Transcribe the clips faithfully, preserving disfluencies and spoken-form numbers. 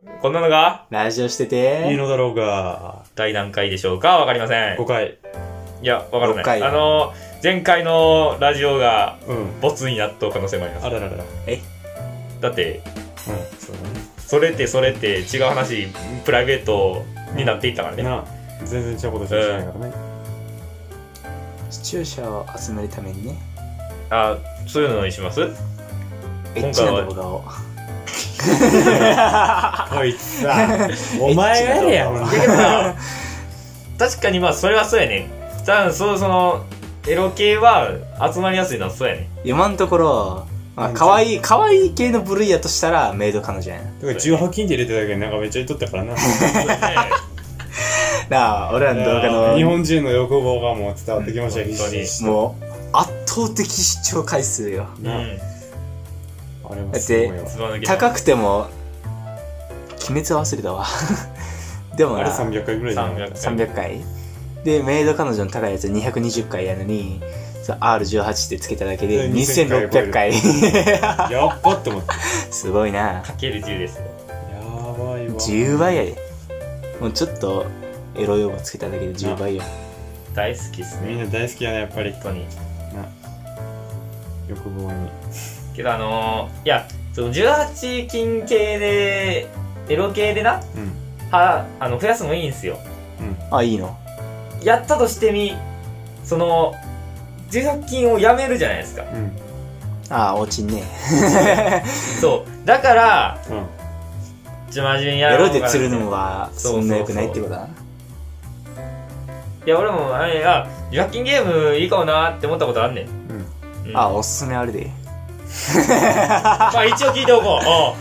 こんなのがラジオしてていいのだろうが。 第何回でしょうか？わかりません。 ごかい。 いや、わからごかいない。あの、前回のラジオが、 うん。 ボツになった可能性もあります。 あらららら。 えだって、 うん。そうだね。 それってそれって違う話、プライベートになっていったからね。 な、全然違うことしかしてないからね。 視聴者を集めるためにねあ、そういうのにします？ エッチな動画をこいつさ、お前がやれや、ほんだけどさ、確かにまあそれはそうやね。多分そうその、エロ系は集まりやすいのはそうやね。 今のところまあ可愛い可愛い系の部類やとしたらメイド彼女やんだからじゅうはち禁って入れてただけでなんかめっちゃ言っとったからな。 なあ俺らの動画の日本人の欲望がもう伝わってきましたよ、 うん本当に必死もう圧倒的視聴回数よう。 なんうん。 あれはすごいわ。 つば抜け高くても鬼滅は忘れたわでもあれなさんびゃっかいぐらいじゃなかった。 さんびゃっかいでメイド彼女の高いやつにひゃくにじゅっかいやのに アールじゅうはち ってつけただけでにせんろっぴゃっかいやっばって思って。 すごいなかけるじゅうですよ。 やばいわ。 じゅうばいやでもうちょっとエロ用語つけただけでじゅうばいよ大好きっすね。 みんな大好きやね、やっぱり。 本当に。 な。欲望に。 けどあのー、いや、そのじゅうはち禁系で、エロ系でな、 うん。 は、あの、増やすのもいいんすよ。 うん。 あいいのやったとしてみ、その、じゅうはち禁をやめるじゃないですか。 うん。 ああ落ちんねそう。だから、 うん。 ちょ、真面目にやエろうかなロで釣るのはそんな良くないってことだいや、俺も、あれ、あ、じゅうはち禁ゲームいいかもなーって思ったことあんねん。 うん。 うんあおすすめあるでまあ一応聞いておこう。おう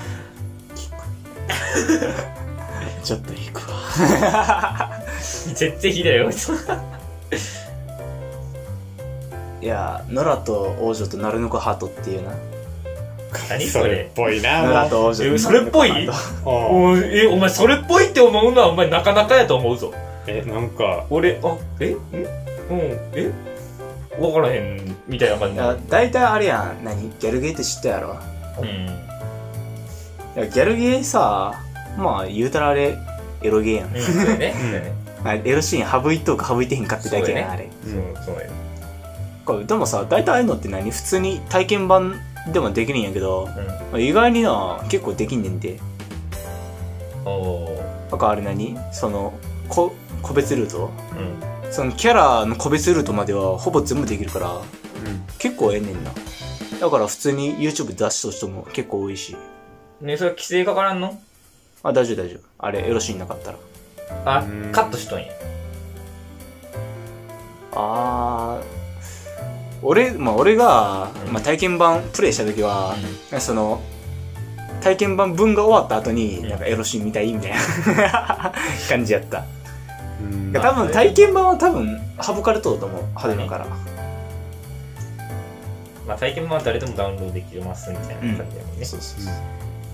ちょっと引くわ絶対ひどいよ。 いや野良と王女とナルノコハートっていうな何それそれっ。ぽいな、 野良もと王女えそれっぽいナルノコハートう。うんおいえ、お前それっぽいって思うのはお前なかなかやと思うぞ。 え、なんか、 俺、あ、ええうん、えわからへん、みたいな感じいや大体あれやん何ギャルゲーって知ったやろうん。 いやギャルゲーさまあ言うたらあれエロゲーやん、 うん、そうやね。 うんそうやね。 まあ、エロシーン省いとか省いてへんかってだけやん、あれそう、そうやね。 これでもさ大体ああいうのって何普通に体験版でもできるんやけど、 うん。 まあ、意外にな結構できんねんておー。 だからあれ何そのこ個別ルートうん。 そのキャラの個別ルートまではほぼ全部できるからうん。 結構ええねんなだから普通に YouTube 出しとる人も結構多いしね、それ規制かからんの？ あ大丈夫大丈夫あれエロシーンなかったらあう、んカットしとんや。 あー俺まあ俺が、 うんまあ、体験版プレイした時は、その体験版分が終わった後に、 うんなんかエロシーン見たいみたいな感じやったうんいや多分体験版は多分省かれとると思う初めからまあ体験版は誰でもダウンロードできますみたいな感じだもんね。 そうそうそう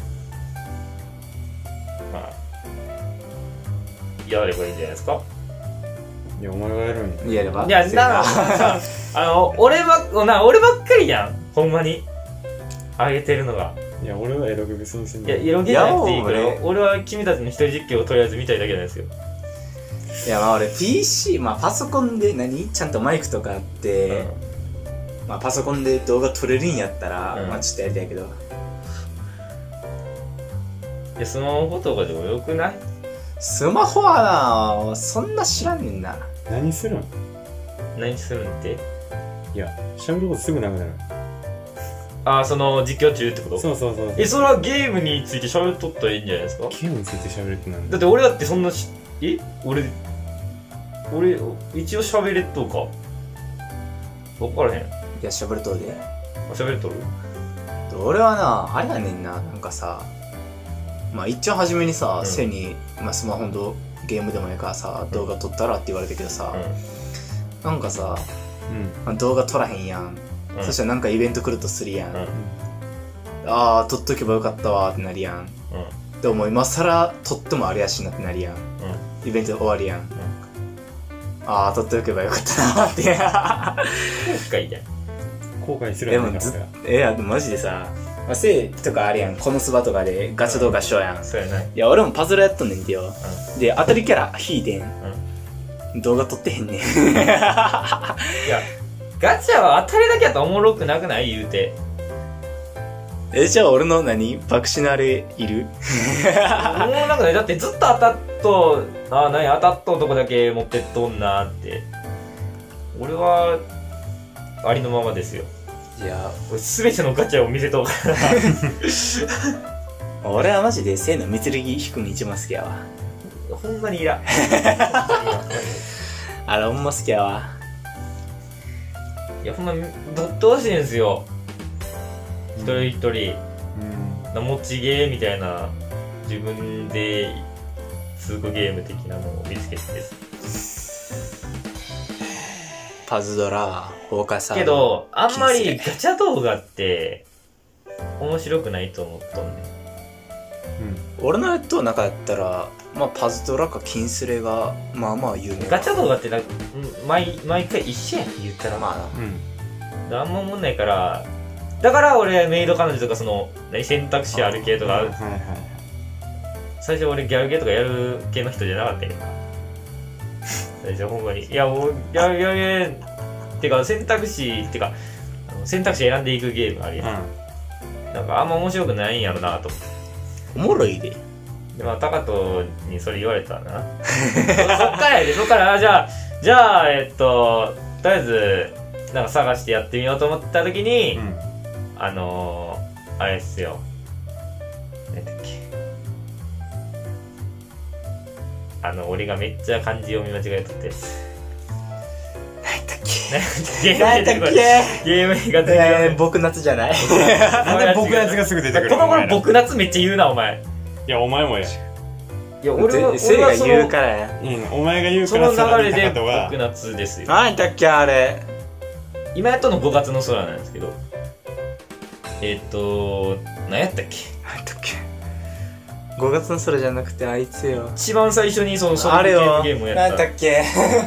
まあ、やればいいんじゃないですか。 いや、お前がやるんや。 やればいや、な、あの、俺ばっ、な、俺ばっかりやん。ほんまに。あげてるのが。 いや、俺はエログ別にせんいや、 で。 色気じゃなくていいからいや、 俺は君たちの一人実況をとりあえず見たいだけなんですよ。 いやまあ俺 ピーシー まあパソコンで何ちゃんとマイクとかあって、まあパソコンで動画撮れるんやったら、 うんまあちょっとやりたいけどいや、スマホとかでもよくない？ スマホはなそんな知らんねんな何するん？ 何するんって？ いや、喋ることすぐなくなる。 ああ、その、実況中ってこと？ そうそうそうそう。 え、それはゲームについて喋っとったらいいんじゃないですか？ ゲームについて喋るってなんだ。 だって俺だってそんなし、え俺、俺、一応喋れっとうか。わからへん。 いやしゃべるとであ喋れっとる？ 俺はなあれやねんななんかさまあ一応初めにさ、 うんせいに、まあ、スマホのゲームでもいいからさ動画撮ったらって言われたけどさ、なんかさ、 うん。 まあ、動画撮らへんやん、 うん。 そしたらなんかイベント来るとするやん、 うん。 ああ撮っとけばよかったわーってなるやんうん。 でももう今更撮ってもあれやしなってなるやんうん。 イベント終わりやん、ああ撮っておけばよかったなーって後悔じゃん。 後悔するでやんねもずえいやマジでさまあ、せいとかあるやん、このスバとかでガチャ動画しようやん。 そうやない。 いや、俺もパズルやっとんねんてよ。で、当たりキャラ引いてん。 うん。 動画撮ってへんねん。 いや、ガチャは当たりだけやったらおもろくなくない言うて。 え、じゃあ俺の何爆死のあれいる？ もうなんかね、だってずっと当たっと、ああ、何当たっとうとこだけ持ってっとんなーって。俺は、ありのままですよ。 いや、 俺すべてのガチャを見せとうから。 俺はマジでせいのみつるぎ引くの一番好きやわ。 ほんまにいらん。 あれほんま好きやわ。 いや、ほんま、ぶっ通してんすよ。一人一人。 うん。 な持ちゲーみたいな、自分で続くゲーム的なのを見つけてです。 パズドラ、フォーカスけど、あんまりガチャ動画って、面白くないと思っとんねん。 俺のやっと中やったら、まあパズドラかキンスレが、まあまあ有名。 ガチャ動画ってな、毎、毎回一緒やん、言ったら。 まあな。 うん。 なんも思んないから、だから俺メイド彼女とかその、何選択肢ある系とか、 はいはいはい。 最初俺ギャルゲーとかやる系の人じゃなかったけどな。最初ほんまに。いやもう、ギャルギャルゲー、てか選択肢、てか、あの選択肢選んでいくゲームあるやん。なんかあんま面白くないんやろなと思って。 おもろいで。 で、まあ、タカトにそれ言われたらな。そ, そっからやで、そっから、あじゃあ、じゃあ、えっと、とりあえず、なんか探してやってみようと思った時に、 うん。 あのー、あれっすよ。何だっけ。あの、俺がめっちゃ漢字読み間違えとって。 何だっけゲーム何だっけゲーム映画的えー、僕夏じゃないなんで僕のやつがすぐ出てくるこの頃お前ら僕夏めっちゃ言うな、お前。 いや、お前もや。 いや、俺は、 せいが俺はその、 言うからや。 うん、お前が言うそのからさ流れで高人は僕夏ですよ。 何だっけあれ。 今やっとのごがつの空なんですけど。えっと、何やったっけ何だっけごがつの空じゃなくてあいつよ。 一番最初にその、そのあれよ。 ゲームをや何った。 だっけ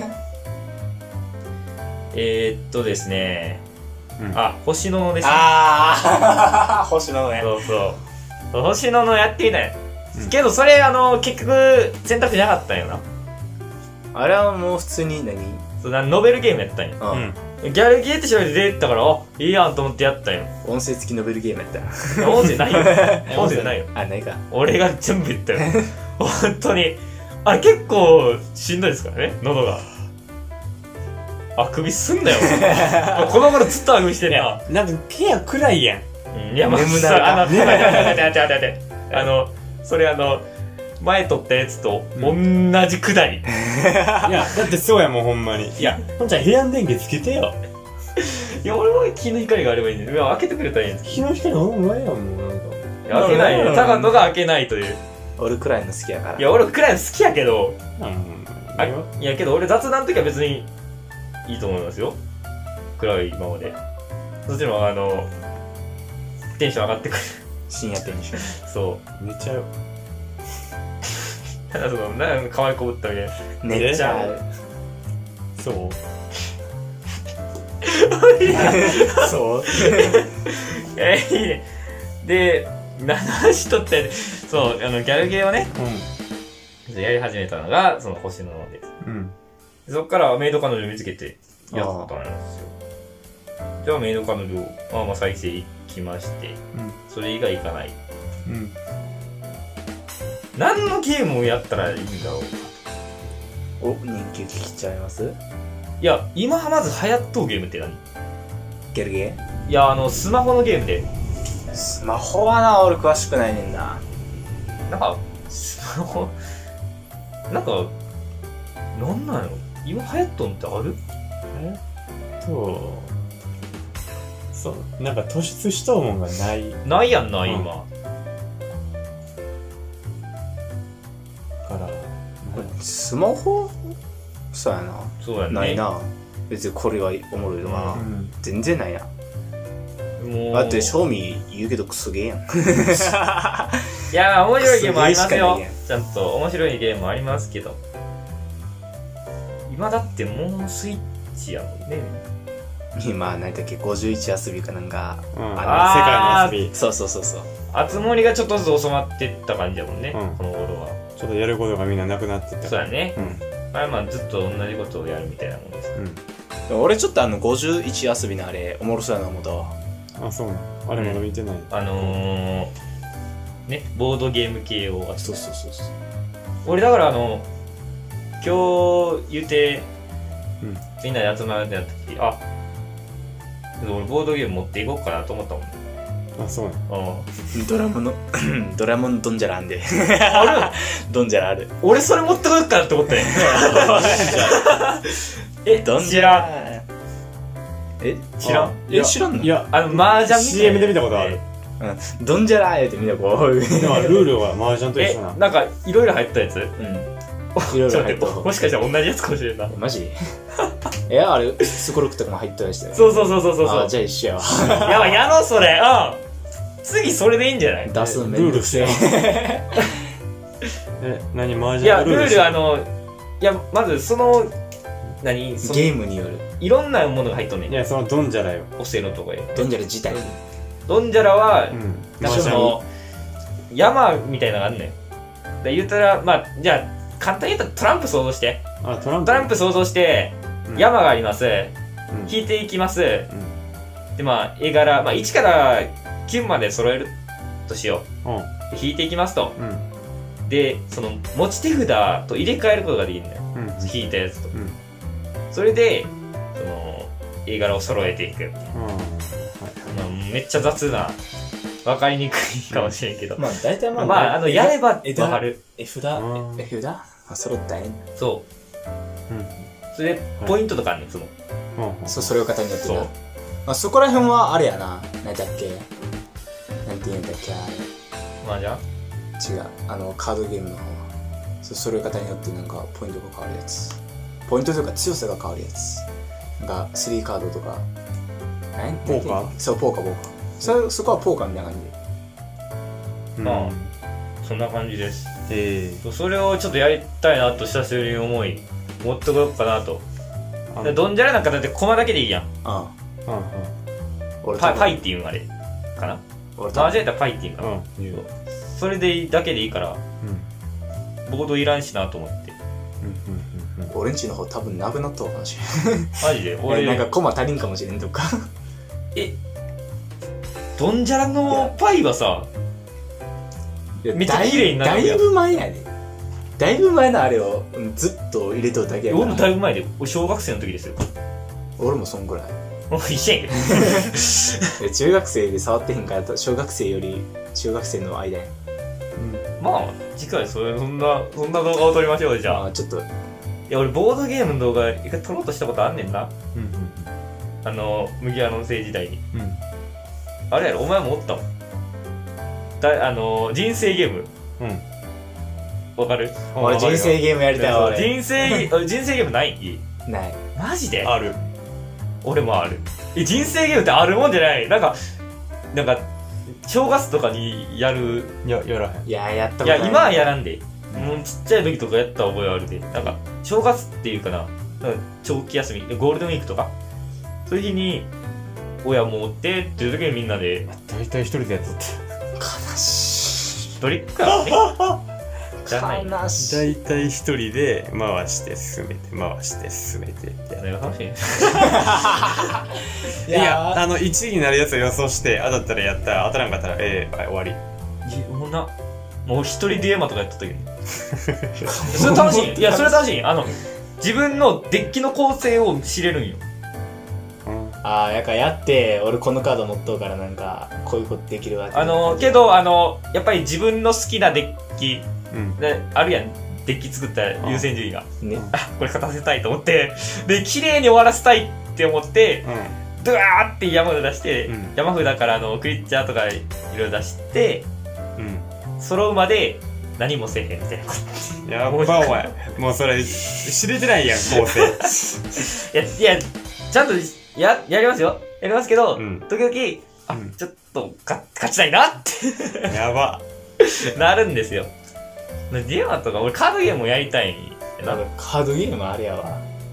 えーっとですね、 うんあ、星野のですね。 あー星野のね。 そうそう。星野のやってみたい。 うんけどそれ、あの、結局、選択肢なかったんよな。 あれはもう普通に何そうなノベルゲームやったんよ。 う。 うんん。 ギャルゲーって調べて出てたから、あ、いいやんと思ってやったんよ。 音声付きノベルゲームやった。 音声ないよ。音声ないよ。 あ、ないか。 俺が全部言ったよ。本当に。あれ結構しんどいですからね、喉が。あくびすんなよ。この頃ずっとあくびしてんな。 なんか部屋暗いやん。 うんいや、まあ、 眠なるかあの、待って待って待って待って待って。あの、それあの、前撮ったやつと同じくだり。 いや、だってそうやもん、ほんまに。いや、ほんちゃん部屋の電気つけてよ。 いや、俺は日の光があればいいんだよ。いや開けてくれたらいいんです日の光ほんまやもん、なんか。 いや開けないよ。高野が開けないという。 俺くらいの好きやから。 いや、俺暗いの好きやけど、 うん。 あいや、けど俺雑談の時は別にいいと思いますよ。暗いままで。そっちの方があの、テンション上がってくる。 深夜テンション。 そう。 めっちゃよ。 ただその、なんか可愛い子ぶったみたいな。 めっちゃ。 そうそうえー、いいね。で、何の話とって、そう、あの、ギャルゲーをね、やり始めたのが、その星野です。 うん。うん。 でそっからメイド彼女見つけてやったんですよ。じゃあメイド彼女、まあまあ再生いきまして、それ以外いかない。 うん。うん。 何のゲームをやったらいいんだろう。 お、人気聞きちゃいますいや、今まず流行っとうゲームって何？ ゲルゲいや、あの、スマホのゲームで、 ースマホはな、俺詳しくないねんな。 なんか、スマホ、なんか、なんなんやろ今流行っとんってある？ えっと、そう、なんか突出しとうもんがないないやんな、 うん今。 から、 スマホそうやな。 そうやね。 ない。な。別にこれはおもろいとかな。 うん。 全然ないな。 もう。 だって、賞味言うけどクソゲーやん。 いや、面白いゲームありますよすげえしかないやん。 ちゃんと面白いゲームありますけど。今だってもうスイッチやもんね。 今何だっけごじゅういち遊びかなんか、 うん、あのあー世界の遊びそうそうそうそうあつ森がちょっとずつ収まってった感じだもんね、 うんこの頃は。 ちょっとやることがみんななくなってったそうだね。 うんまあまあずっと同じことをやるみたいなもんです。 うん俺ちょっとあのごじゅういち遊びのあれおもろそうやな思ったわ。 あそうなのあれまだ見てない、 あのー、ね、ボードゲーム系を。 そうそうそうそう。 俺だからあの、今日言うて、 うんみんなで集まるってなった時、あ、俺ボードゲーム持っていこうかなと思ったもん。 あそうなのうん。 ドラムのドラムのドンジャラあんであるドンジャラある。 俺それ持ってこようかなって思ったね。え、 ドン知らん。 え知らんあいやえ知らんのいやあの、麻雀みたいな。 シーエム で見たことある。 うんドンジャラー言うてみんなこうでもルールは麻雀と一え緒な、 なんか、いろいろ入ったやつうんちょっといろいろ入った待ってもしかしたら同じやつかもしれんな。 マジいやあれスコロクとかも入ったりしてそうそうそうそうそう。 あじゃあ一緒やわやばい、やろう、それ。うん。次、それでいいんじゃない出すのめルールんどくせええ何麻雀いや、ルール、あのの、いや、まず、その、何そのゲームによるいろんなものが入っとんねん。 いやそのドンジャラよオセロとかへ。 ドンジャラ自体ドンジャラはう、んなんか麻雀その、山みたいなのがあんねん。で言ったら、まあ、じゃあ、簡単に言ったらトランプ想像して。 あトランプトランプ想像して、 うん山があります。 うん引いていきます。 うんで、まあ、絵柄、まあ、いちからきゅうまで揃えるとしようんう。で引いていきますと。 うんで、その、持ち手札と入れ替えることができるんだよ。 うん引いたやつと。 うんそれで、その、絵柄を揃えていく。 うんはいまあ、めっちゃ雑な、わかりにくいかもしれんけど。 まあ大体まあまあ、あの、やればわえかる。 絵札うん絵札あ揃ったんやそう。 うんそれで、ポイントとかあるねん、その。 うんそうそれを方によってなそうまあそこら辺はあれやな何だっけなんて言うんだっけあまあじゃあ、 れ違うあのカードゲームの方はそうそれを方によってなんかポイントが変わるやつポイントというか強さが変わるやつなんかスリーカードとか何ポーカーそうポーカーポーカーそそこはポーカーみたいな感じでうんまあそんな感じです。 えそれをちょっとやりたいなと久しぶりに思い、持ってこようかなと。 えでドンジャラなんかだってコマだけでいいやん。 あうんうん俺パパイイっていうのあれ。かな俺マージャンやったらパイっていうかな。 うん言うそうそれでだけでいいから、 うんボードいらんしなと思って。 うんうんうん俺んちの方多分なくなったかもしマジでれん俺、 なんかコマ足りんかもしれんとかえ、ドンジャラのパイはさ、めっちゃ綺麗になるやんだいぶ前やでだいぶ前のあれをうんずっと入れとるだけやか俺もだらいぶ前で、俺小学生の時ですよ。 俺もそんぐらいもう一緒やんけど。 で中学生で触ってへんから小学生より中学生の間やまあ、次回それ、そんな、そんな動画を撮りましょう、じゃあ。 あーちょっといや、俺、ボードゲームの動画、一回撮ろうとしたことあんねんな。 うんあの、麦わの星時代に。 うんうんあれやろ、お前もおったもん。だあの、人生ゲーム。 うんわかる俺人生ゲームやりたいわそう俺人生、あ人生ゲームないないマジである俺もある。え、人生ゲームってあるもんじゃないなんか、なんか、正月とかにやる。 ややらへんいややったこといや、 ない今はやらんで。もうちっちゃい時とかやった覚えあるで。なんか、正月っていうかな、なんか長期休み、ゴールデンウィークとか、そういう日に、親もおってっていう時にみんなで、 大体一人でやっとって悲しドリックやね。じゃないい。悲しい大体一人で回して進めて回して進めてってやる何が楽しいいいややあのいちいになるやつを予想して当たったらやったら当たらんかったらええはい終わりいもうな、もう一人デュエマとかやった時に。それ楽しい。いや、それ楽しい。あの、自分のデッキの構成を知れるんよ。 うんああやからやって俺このカード持っとうからなんかこういうことできるわけあの、けど、あの、やっぱり自分の好きなデッキ、 うんであるやん。デッキ作った優先順位が。 ねあ、これ勝たせたいと思って、で、綺麗に終わらせたいって思って、ドゥワーって山札出して、 うん山札からあの、クリッチャーとかいろいろ出して、 うん揃うまで何もせえへんみたいな。 うんやっばお前もうそれ知れてないやん構成いや、いや、ちゃんと、や、やりますよ。やりますけど、 うん時々、あ、 うんちょっと、か、勝ちたいなってやばなるんですよ。ディエマとか、俺カードゲームもやりたい。 なんかカードゲームあれやわ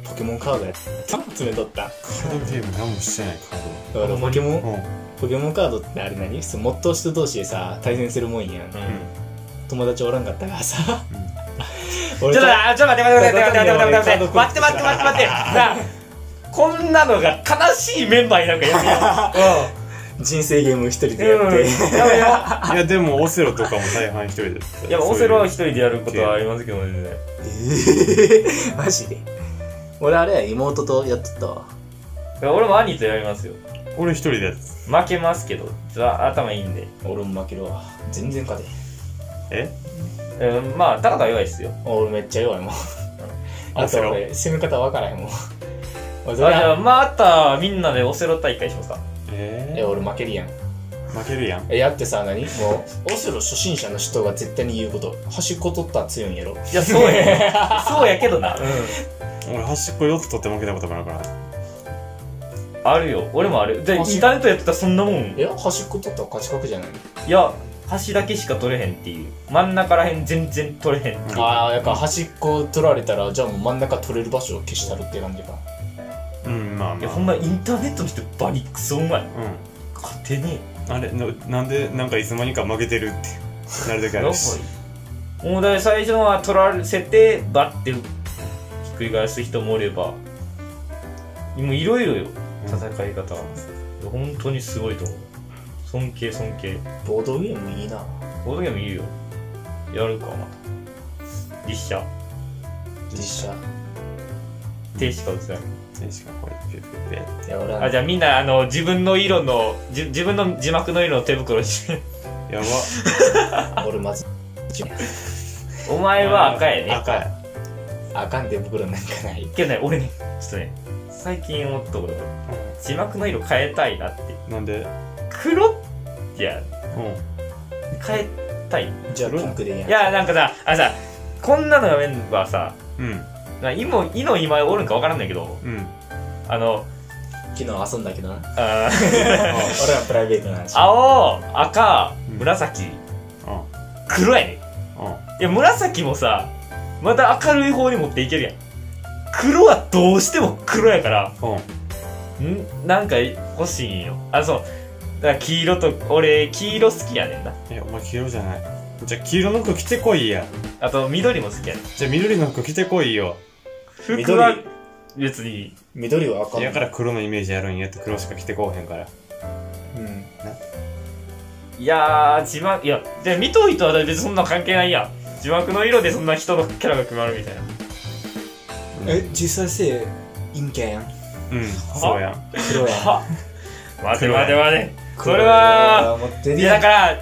ポケモンカードや詰めとった。 カードゲーム何もしてないカーだからポケモン、 ド。うん。 ポケモンカードってあれ何そう没頭人同士でさ対戦するもんやん、 うん友達おらんかったからさちょっとちょっと待って待って待って待って待って待って待って待って待って待って待って待ってなあこんなのが悲しいメンバーになんかやめよう人生ゲーム一人でやって、 うんやめよいや、でもオセロとかも大半一人で。 ういやオセロは一人でやることはありますけどねえー、マジで俺あれ妹とやっとったわ。 いや俺も兄とやりますよ。 俺一人でやつ。 負けますけどちょっと頭いいんで。 俺も負けるわ。全然勝てえうんまあ高田は弱いっすよ。 俺めっちゃ弱いもんあとオセロ俺攻め方わからへんもん俺あじゃあまたみんなでオセロ大会しますか。 ええ俺負けるやん。 負けるやん。 えやってさ何もうオセロ初心者の人が絶対に言うこと端っこ取ったら強いんやろ。 いやそうやそうやけどな。 俺端っこよっつ取って負けたこともあるから。 あるよ俺もある。でインターネットやってたらそんなもん。 いや端っこ取ったら勝ち確じゃない。 いや端だけしか取れへんっていう。真ん中らへん全然取れへんっていう。 ああやから端っこ取られたらじゃあもう真ん中取れる場所を消したるって感じか。 うん、まあまあ。 いやほんまインターネットの人バリクソうまい。 う勝てねん。あれな、なんで、なんかいつの間にか負けてるってなる時え。 あるし。 もうだから最初のは取らせてバッてひっくり返す人もおればもういろいろよ戦い方は。本当にすごいと思う。尊敬尊敬。 ボードゲームいいな。 ボードゲームいいよ。やるかまた。実写実写手しか映せない。 選手がこうやってピュッピュッピュッいや俺はあじゃあみんなあの自分の色のじ自分の字幕の色の手袋にしてやば。 俺まずお前は赤やね。 赤や。 あかん手袋なんかない。 けどね俺ねちょっとね最近思ったことが字幕の色変えたいなって。 なんで黒いやう変えたい。 じゃあピンクでいいやん。 いやなんかさあのさこんなのがメンバーさん。うん。 な今いの今おるんかわからんないけどうん。 あの昨日遊んだけどな。 あー俺はプライベートな話。 青赤うん紫うん。 黒やね。 うん。 いや紫もさまた明るい方に持っていけるやん。黒はどうしても黒やからうん。 んなんか欲しいんよ。あそうだから黄色と俺黄色好きやねんな。 え、お前黄色じゃない。じゃあ黄色の服着てこいや。 あと緑も好きやねん。 じゃあ緑の服着てこいよ。 服は別に緑は赤。 だから黒のイメージやるんやって黒しか着てこうへんから。 うん。 いやー字幕いやで見といとは別にそんな関係ないやん。字幕の色でそんな人のキャラが決まるみたいな。 え、実際せ陰キャやん。 うん、そうやん。 黒やん。 は待て待て待てこ黒れは持ってるいややん。 だから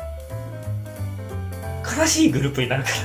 悲しいグループになるから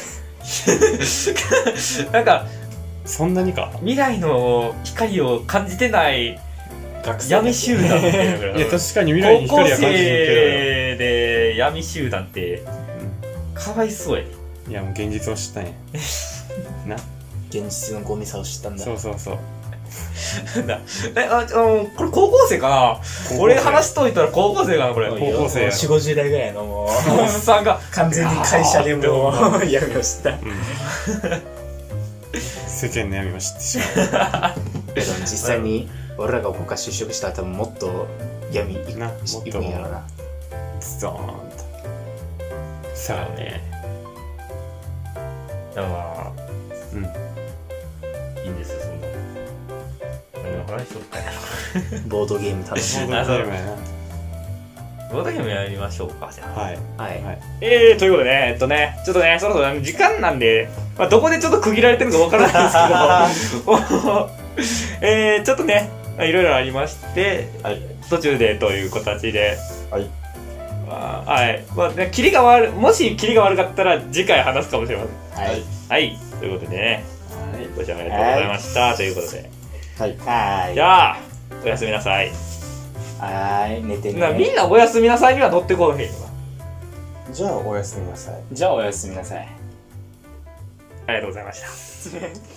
なんかそんなにか。 未来の光を感じてない学生闇集団っていうのがいや、確かに未来に高校光は感じる生で闇集団ってけどよ。 かわいそうやね。 うん。いや、もう現実を知ったんや。な。 現実のゴミさを知ったんだ。 そうそうそう。 なえああこれ高校生かな。俺話しといたら高校生かなこれ。 高校生やよん、ごじゅう代ぐらいのもうおっさんが完全に会社でもう闇を知った。 うん。世間の闇を知ってしまけど実際に俺らがここから就職したら多分もっと闇いくなもっといくんやろな。 う。ズドーンと。さあね。 いやまあうん。 いいんですよそんな。何の話しとったんやボードゲーム楽しい。 ボードゲームやな。 ろ。ボードゲームやりましょうかじゃあ。 はい。 はい。 はい。 えー、ということでね、えっとね、ちょっとね、そろそろ時間なんで、まあ、どこでちょっと区切られてるのかわからないんですけど、えー、ちょっとね、いろいろありまして、 はい。 途中でという形で、 はい。 まあ、はい。まあ、ね、キリが悪い、もしキリが悪かったら次回話すかもしれません。 はい。 はい。ということでね、 はい。 ご視聴ありがとうございました。ということで。 はい。はい。 じゃあ、おやすみなさい。 はい。寝てなみね。 んなおやすみなさいには乗ってこうへんのか。 じゃあ、おやすみなさい。 じゃあおやすみなさい。 ありがとうございました。